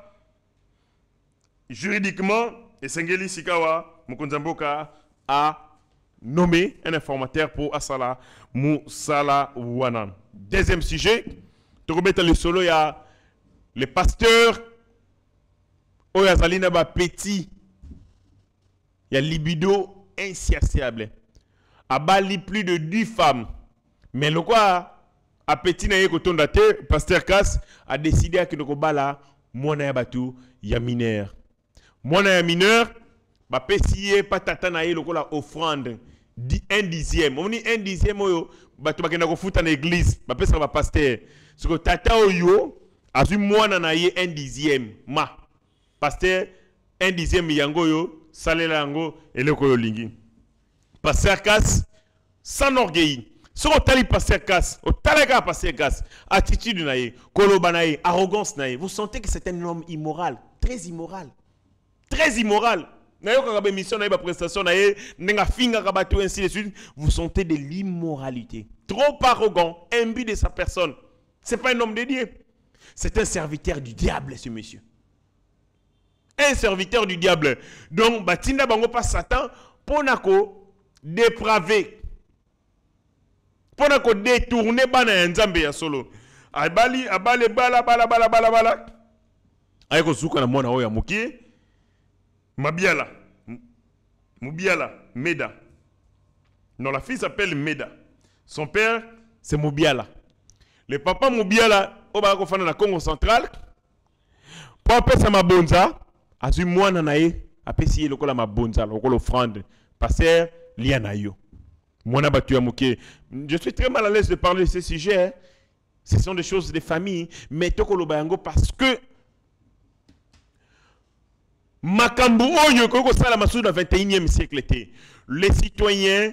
juridiquement, et Sengeli Sikawa, Mukunzamboka, a nommé un informateur pour Asala Moussala Wanan. Deuxième sujet, tu remets le solo, il y a le pasteur, il y a Zalina ba petit, il y a libido insatiable. A bali plus de dix femmes. Mais le quoi, à petit na yeko tondate, pasteur Kass a décidé à que nous bala mona ya batu ya mineur. Mona ya mineur, ba pesiye patata na ye lokola offrande. Un dixième. On dit un dixième, bah tu vas gagner dans l'église. Bah pesa ba pasteur. Ce que tata oyo, azu mwana na ye un dixième. Ma pasteur un dixième yango yo, salela yango et le koyo lingi. Pasteur Kass, sans orgueil. Ce qu'on tali pasteur Kass, au talaga pasteur Kass, attitude na ye, koloba na ye, arrogance na ye. Vous sentez que c'est un homme immoral, très immoral, très immoral. Vous sentez de l'immoralité. Trop arrogant, imbu de sa personne. Ce n'est pas un homme de Dieu. C'est un serviteur du diable, ce monsieur. Un serviteur du diable. Donc, Batinda Bango pas Satan, pour nako dépraver. Pour nako détourner bana nzambe ya solo. Abali, abale bala bala bala bala bala. Ayeko suka na mwana oya muki. Mabiala. Moubiala, Meda. Non, la fille s'appelle Meda. Son père, c'est Moubiala. Le papa Moubiala, au Barakofana, na Congo central, pour appeler ça ma bonza, a eu moi nanaye, a payé le cola ma bonza, le cola offrande, passer lianayo. Moi n'a battu à mouké. Je suis très mal à l'aise de parler de ces sujets. Hein. Ce sont des choses de famille, mais tokolo bayango parce que Makambu oyo koko sala masou dans vingt et unième siècle té. Les citoyens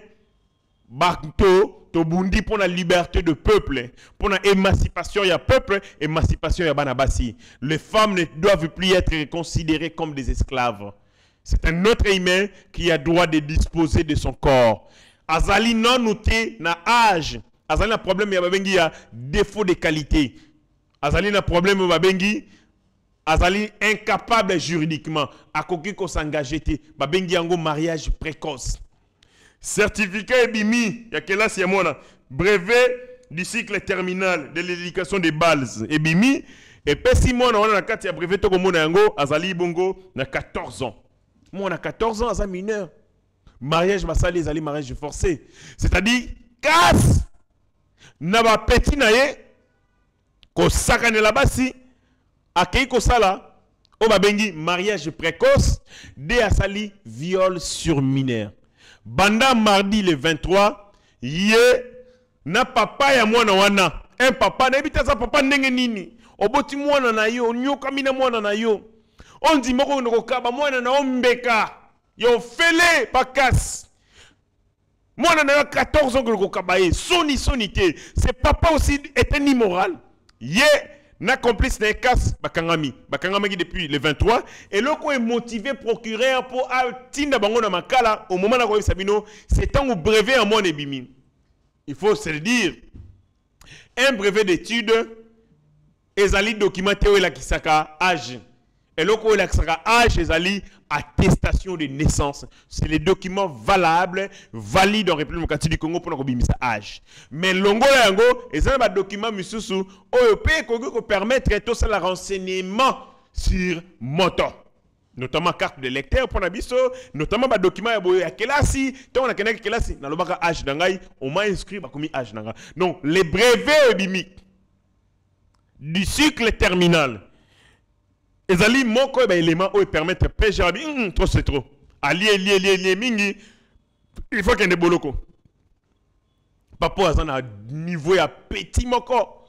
Bakto tobundi pour la liberté de peuple, pour l'émancipation ya peuple, émancipation ya banabasi. Les femmes ne doivent plus être considérées comme des esclaves. C'est un autre humain qui a droit de disposer de son corps. Azali non noté na âge. Azali na problème ya babengi ya défaut de qualité. Azali na problème ya babengi Azali incapable juridiquement à koki ko s'engager te babengi yango mariage précoce. Certificat ebimi ya kelasi ya mona brevet du cycle terminal de l'éducation des bases ebimi et pesi mona on a kati ya brevet to ko mona yango azali bongo na quatorze ans. Moi on a quatorze ans azali mineur. Mariage masali ezali mariage forcé. C'est-à-dire casse na ba petit na ye ko sakane la basi akei ko sala o babengi mariage précoce de asali viol sur mineur. Banda mardi le vingt-trois ye na papa ya mwana wana un papa na ebita za papa ndenge nini oboti mwana na yo nyoka mina mwana na yo on dit moko ndoko kaba mwana na ombeka yo fele pakas mwana na quatorze ans ndoko kaba ye soni sonité c'est papa aussi est un immoral ye na complice na casse bakangami bakangami depuis le vingt-trois et loko est motivé procureur pour tinda bango na makala au moment na ko sabino c'est un brevet en mon ebimi. Il faut se le dire un brevet d'études ezali documenté ou la kisaka âge et loko la kisaka âge ezali attestation de naissance. C'est les documents valables, valides en République du Congo pour nous bimisa âge. Mais longo yango, et ça va document misusu, au pays Congo permettre tout ça le renseignement sur moto. Notamment carte de lecteur pour nabiso, notamment ba document ya boyo ya kelasi, tant on a kenaki kelasi, na lobaka âge dangai, on m'a inscrit ba komi âge dangai. Donc les brevets bimiques du cycle terminal. Ezali moko ba élément où permettre pêcher hum, trop c'est trop. Ali ali ali ali mingi il faut qu'il y ait des boloko. Papa azana niveau ya petit moko.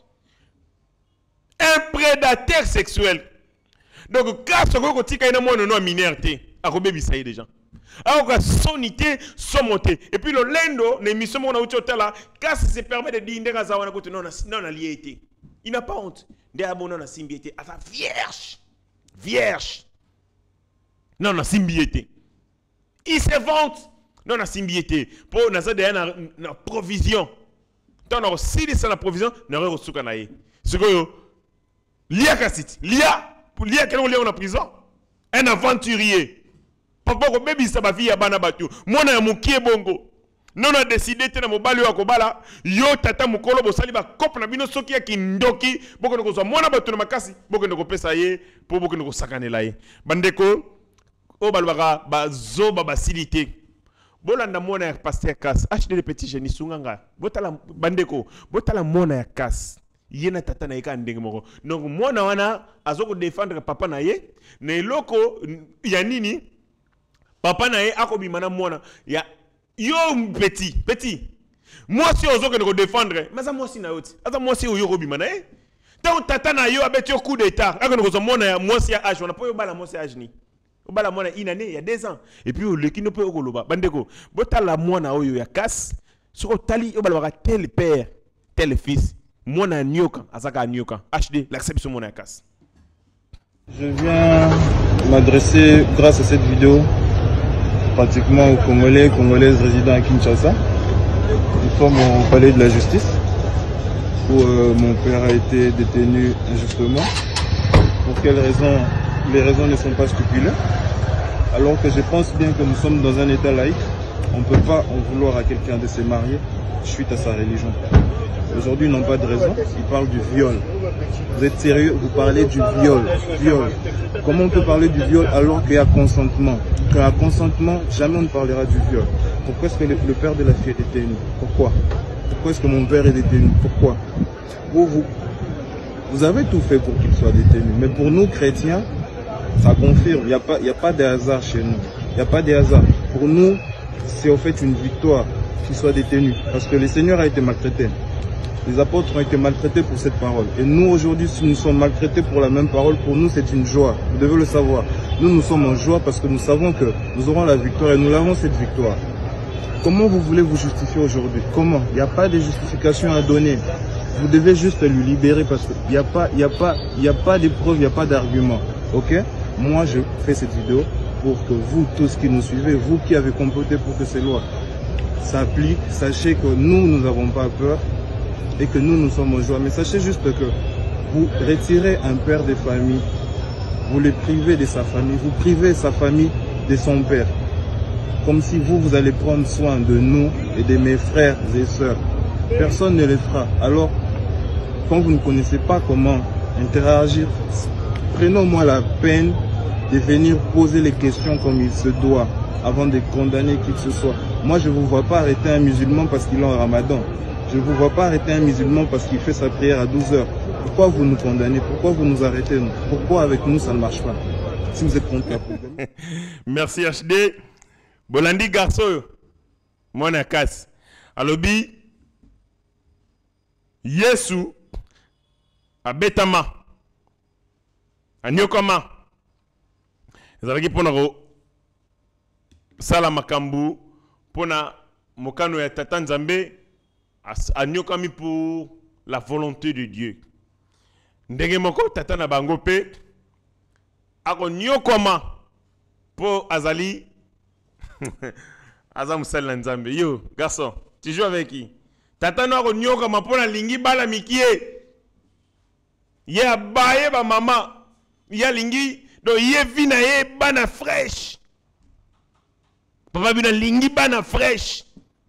Un prédateur sexuel. Donc quand ce que tika ina mwana no minerté akobebi ça déjà. Alors que sonité somonté et puis le lendo ne mission mona utotala quand se permet de dire ndeka za wana kote non non na liété. Il n'a pas honte. Nde abona na simbiété à sa vierge. Vierge. Non, na simbiété. Il se vante. Non, na simbiété. Pour na derrière na provision. Tant na si de la provision, na re resuka na ye. Ce que lia kasit. Lia pour lia quel on lia en prison. Un aventurier. Papa ko baby sa ba vie ya bana batu. Mona ya mukie bongo. Non a décidé te na mobali wa kobala yo tata mukolo bosali ba kop na bino soki ya kindoki boko ndoko zo mona batu na makasi boko ndoko pesa ye po boko ndoko sakanela ye bandeko o balbaka ba zo ba basilité bolanda mona ya pasteur kas acheter les petits génies sunganga botala bandeko botala mona ya kas yena tata na yeka ndenge moko donc mona wana azoko défendre papa na ye na eloko ya nini papa na ye akobima na mona ya yo petit petit moi si ozo que nous défendre mais ça moi si na yoti ça moi si yo robima na eh tant tata na yo abeti coup d'état aka nous mona moi si âge on a pas yo bala moi si âge ni o bala mona une année il y a deux ans et puis le qui ne peut okoloba bandeko botala mona oyo ya casse soko tali yo bala tel père tel fils mona nyoka azaka nyoka H D l'accepte sur mona casse. Je viens m'adresser grâce à cette vidéo pratiquement aux Congolais, Congolaises résidant à Kinshasa. Nous sommes au palais de la justice où euh, mon père a été détenu injustement. Pour quelles raisons? Les raisons ne sont pas scrupuleuses. Alors que je pense bien que nous sommes dans un état laïque. On ne peut pas en vouloir à quelqu'un de se marier suite à sa religion. aujourd'hui ils n'ont pas de raison, ils parlent du viol. Vous êtes sérieux? Vous parlez du viol, viol. Comment on peut parler du viol alors qu'il y a consentement? Quand il y a consentement, jamais on ne parlera du viol. Pourquoi est-ce que le, le père de la fille est détenu? Pourquoi? Pourquoi est-ce que mon père est détenu? Pourquoi? Vous, vous, vous avez tout fait pour qu'il soit détenu. Mais pour nous chrétiens, ça confirme. Il n'y a pas, il n'y a pas de hasard chez nous. Il n'y a pas de hasard. Pour nous, c'est en fait une victoire qu'il soit détenu. Parce que le Seigneur a été maltraité. Les apôtres ont été maltraités pour cette parole. Et nous, aujourd'hui, si nous sommes maltraités pour la même parole, pour nous, c'est une joie. Vous devez le savoir. Nous, nous sommes en joie parce que nous savons que nous aurons la victoire et nous l'avons cette victoire. Comment vous voulez vous justifier aujourd'hui? Comment? Il n'y a pas de justification à donner. Vous devez juste lui libérer parce qu'il n'y a pas, il y a pas, il y a pas de preuves, il n'y a pas d'argument. Ok? Moi, je fais cette vidéo pour que vous, tous qui nous suivez, vous qui avez comploté pour que ces lois s'appliquent, sachez que nous, nous n'avons pas peur et que nous, nous sommes en joie. Mais sachez juste que vous retirez un père de famille, vous le privez de sa famille, vous privez sa famille de son père. Comme si vous, vous allez prendre soin de nous et de mes frères et sœurs. Personne ne le fera. Alors, quand vous ne connaissez pas comment interagir, prenons moi la peine de venir poser les questions comme il se doit avant de condamner qui que ce soit. Moi, je ne vous vois pas arrêter un musulman parce qu'il est en ramadan. Je ne vous vois pas arrêter un musulman parce qu'il fait sa prière à douze heures. Pourquoi vous nous condamnez? Pourquoi vous nous arrêtez? Pourquoi avec nous ça ne marche pas? Si vous êtes contre la problème. Merci H D. Bolandi garçon, moi na casse. Alobi, Yesu, abetama, anyokama. Ezalaki pona ko sala makambu pona mokano ya tata Nzambe anyokami pour la volonté de Dieu. Ndenge moko tata na bango pe ako nyokoma po azali Azam Sel Nzambe. Yo, garçon, tu joues avec qui? Tata no ako nyokoma po na lingi bala mikie. Ye abaye ba mama. Ya lingi do ye vina ye bana fraîche. Papa bina lingi bana fraîche.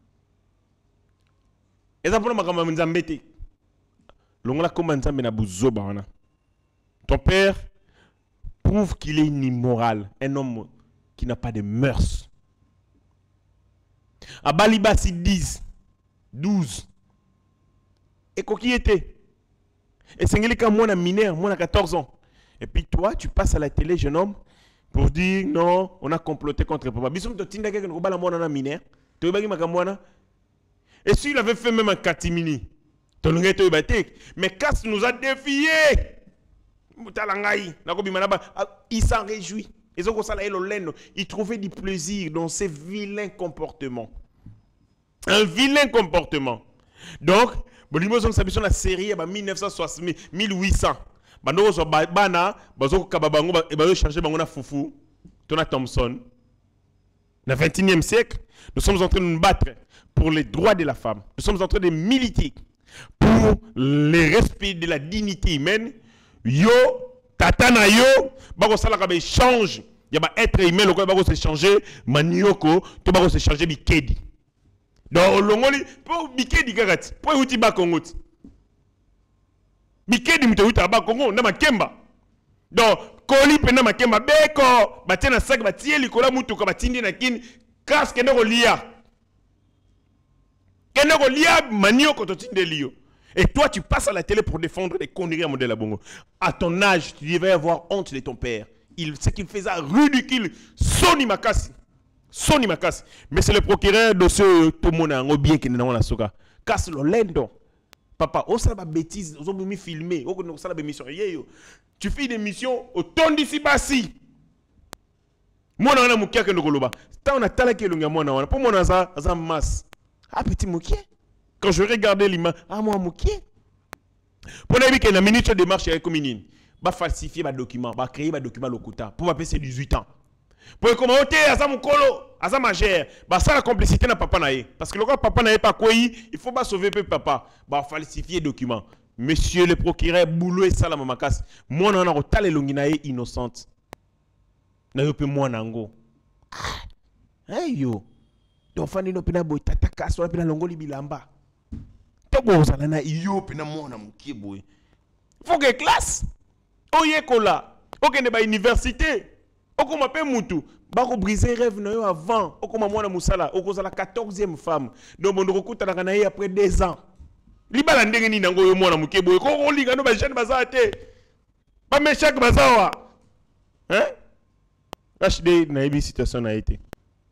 Eza pona makamba Nzambe te. Longola koma Nzambe na buzoba wana. Ton père prouve qu'il est immoral, un homme qui n'a pas de mœurs. À Balibasi dix, douze. Et quoi qui était? Et c'est un moi mineur, moi à quatorze ans. Et puis toi, tu passes à la télé, jeune homme, pour dire non, on a comploté contre papa. Bisous, tu t'inquiètes que nous allons faire un mineur. Tu vas faire. Et s'il avait fait même un catimini, tu n'aurais pas battu. Mais Cass nous a défiés. Il s'en réjouit. Il trouvait du plaisir dans ces vilains comportements. Un vilain comportement. Donc, la série en mille neuf cent soixante, mille huit cents. Bando bana bazo kababango et bazo changer bango na foufou. Tona Thompson. Dans le vingt et unième siècle, nous sommes en train de nous battre pour les droits de la femme. Nous sommes en train de militer pour le respect de la dignité humaine. Yo, tatana yo, bako sala ka ba change. Ya ba être humain le ko bako se changer manioko, to bako se changer bikedi. Donc longoli po bikedi gagati, po uti ba kongoti. Bikedi mto uta ba kongo na makemba. Donc koli pena makemba beko, batena sak batie likola mutu ko batindi na kin casque ndeko lia. Kendeko lia manioko to tinde lio. Et toi, tu passes à la télé pour défendre les conneries à modèle à Bongo. À ton âge, tu devais avoir honte de ton père. Il, ce qu'il faisait ridicule. Soni Makasi. Soni Makasi. Mais c'est le procureur de ce Tomona, un bien qui n'est pas la soga. Casse le lendo. Papa, oh ça va bêtise, on va me filmer. Oh ça va émission. Tu fais une émission au ton d'ici bassi. Moi on a mon kia que nous goloba. Tant on a talaki le gars moi on a. Pour moi on a ça, ça masse. Ah petit moukier. Quand je regardais l'image, ah moi moukier. Pour la minute, la minute de démarche avec communine, va falsifier ma document, va créer ma document locuta pour m'appeler c'est dix-huit ans. Pour commenter à ça mon colo, à ça ma gère, bah ça la complicité n'a papa naé parce que le papa naé pas quoi il faut pas sauver papa, bah falsifier document. Monsieur le procureur boulot et ça la mamakas, moi on a retale le longinaé innocente. Na yo pe moi nango. Hey yo. Donc fani no pena boy tataka so pena longoli bilamba. Faut que na iyo pe na mwana mukie boy. Faut que classe. Oye kola. Ok ne ba université. Oko mape mutu. Ba ko briser rêve na yo avant. Oko ma mwana musala. Oko za la quatorzième femme. Donc on recoute na kana après deux ans. Libala ndenge ni nango yo mwana mukie boy. Ko ko linga no ba jeune baza te. Ba mechak bazawa. Hein? H D na ebi situation na été.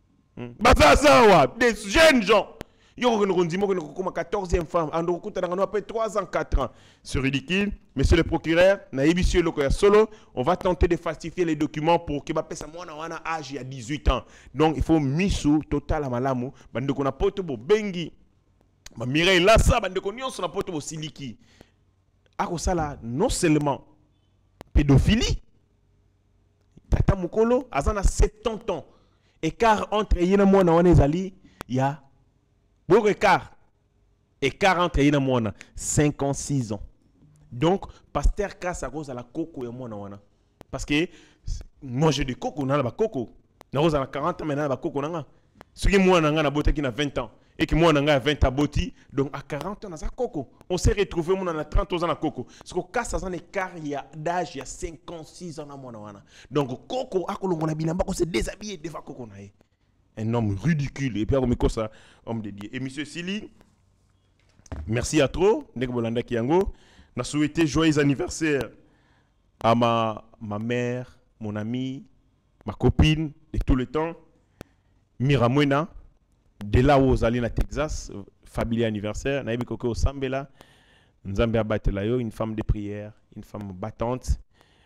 Bazazawa des jeunes gens. Yo ko ndimo ko ko ma quatorzième femme. Ando recoute na après trois ans quatre ans. C'est ridicule. Monsieur le procureur, na ebi sur le koya solo, on va tenter de falsifier les documents pour que ba pesa mwana wana âge ya dix-huit ans. Donc il faut misu total à malamu. Bande ko na poto bo bengi. Ma Mireille là ça bande ko nyonso na poto bo siliki. Ako sala non seulement pédophilie. Tata Mukolo azana soixante-dix ans. Écart entre yena mwana wana ezali ya beaucoup écart. Écart entre yena mwana cinquante-six ans. Donc pasteur Kass à cause de la coco ya mwana wana. Parce que moi j'ai des coco na ba coco. Na cause à quarante ans maintenant ba coco nanga. Ce qui mwana nga na bota qui na vingt ans et que mwana nga a vingt ans boti donc à quarante ans na za coco. On s'est retrouvé mwana na trente ans na coco. Parce que Kass a un écart d'âge il y a cinquante-six ans na mwana wana. Donc coco akolongola bilamba ko se déshabiller devant coco na ye. Un homme ridicule et puis comme ça homme de Dieu. Et monsieur Sili, merci à trop ndeko bolanda kiyango. Na souhaité joyeux anniversaire à ma ma mère, mon amie, ma copine de tout le temps, Mira Mwena, de là où allez na Texas, famille anniversaire, na Koko Sambela, Nzambe Abatelayo, une femme de prière, une femme battante.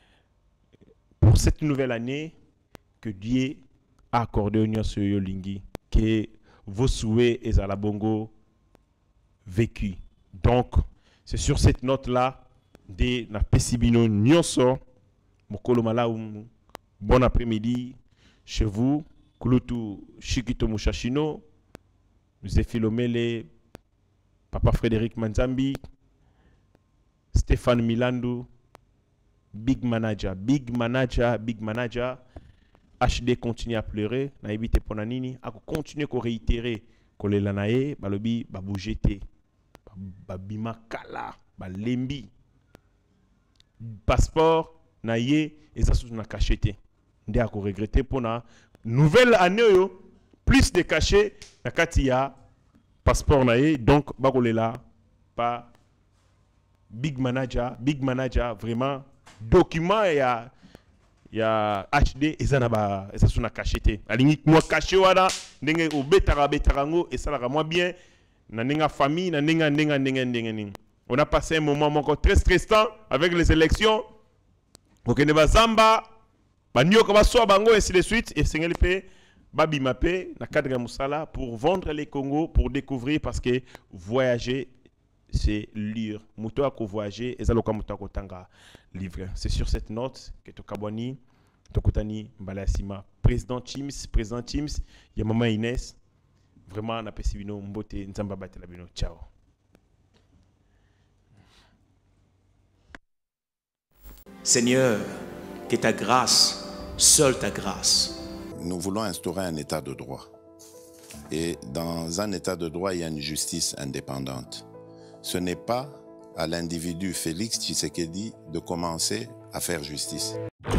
Pour cette nouvelle année, que Dieu a accordé au Nyon sur Yolingi, que vos souhaits et à la bongo vécu. Donc, c'est sur cette note-là de na Pesibino Nyonso, Mokolo Malaum, bon après-midi chez vous. Kulutu Shikito Mushashino, Zefilomele, Papa Frédéric Manzambi, Stéphane Milandu, Big Manager, Big Manager, Big Manager. H D continue à pleurer, na évité ponanini, à continuer à réitérer que les lanae, balobi, baboujete, babima kala, balembi, passeport, naye, et ça sous na cachete. Ndé à regretter pour na nouvelle année, yo, plus de cachets, na katia, passeport naye, donc bagolela, pas Big Manager, Big Manager, vraiment, document et ya, ya H D, et ça na ba, et ça sous na cachete. Alingi, moi caché wala, ndenge ou betara betarango, et ça la moi bien, na nenga famille, na nenga nenga nenga nenga nenga. On a passé un moment encore très stressant avec les élections. Ok, ne va zamba. Banyo kaba soa bango et ainsi de suite et sengeli pe babi mape na cadre musala pour vendre les Congo pour découvrir parce que voyager c'est lire muto ako voyager et zaloka muto ako tanga livre. C'est sur cette note que tokabwani tokutani mbala sima président Chims président Chims ya mama Inès vraiment na pesi bino mbote nzamba batela bino ciao. Seigneur, que ta grâce, seule ta grâce. Nous voulons instaurer un état de droit. Et dans un état de droit, il y a une justice indépendante. Ce n'est pas à l'individu Félix Tshisekedi de commencer à faire justice.